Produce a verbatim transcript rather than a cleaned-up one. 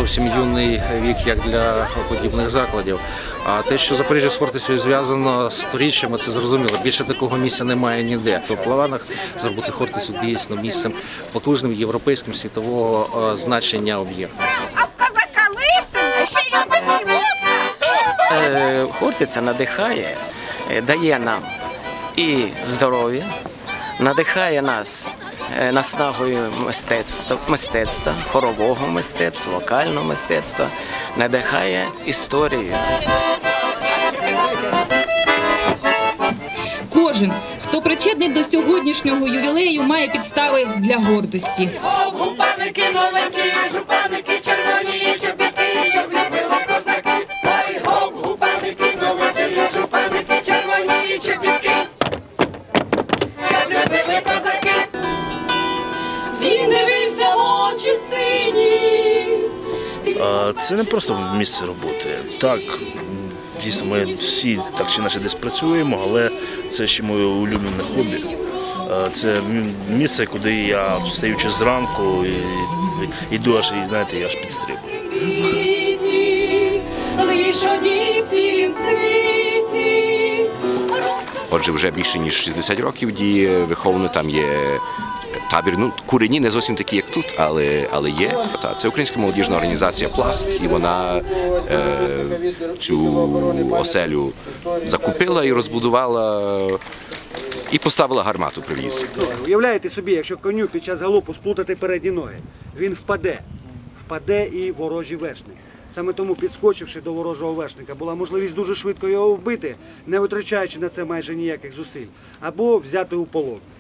зовсім юний вік, як для подібних закладів. А те, що Запоріжжя з Хортицею зв'язано з сторіччями, це зрозуміло. Більше такого місця немає ніде. В планах зробити Хортицю дійсно місцем потужним, європейським, світового значення об'єктом. А в козака лисина, ще й без вуса. Хортиця надихає, дає нам і здоров'я, надихає нас наснагою мистецтва, мистецтва, хорового мистецтва, вокального мистецтва, надихає історію. Кожен, хто причетний до сьогоднішнього ювілею, має підстави для гордості. Гупаники новенькі, жупаники червоні, чобітки, щоб любили козаки. Ой, гоп, гупаники новенькі, жупаники червоні, чобітки, щоб любили козаки. Він дивився в очі сині. Це не просто місце роботи. Так, дійсно, ми всі так чи інакше десь працюємо, але це ще моє улюблене хобі. Це місце, куди я, встаючи зранку, йду аж, і, знаєте, я аж підстрибую. Отже, вже більше ніж шістдесят років діє виховно, там є табір, ну, курені не зовсім такі, як тут, але, але є. Це українська молодіжна організація «Пласт», і вона е, цю оселю закупила і розбудувала, і поставила гармату при в'їзді. Уявляєте собі, якщо коню під час галопу сплутати передні ноги, він впаде, впаде і ворожий вершник. Саме тому, підскочивши до ворожого вершника, була можливість дуже швидко його вбити, не витрачаючи на це майже ніяких зусиль, або взяти у полон.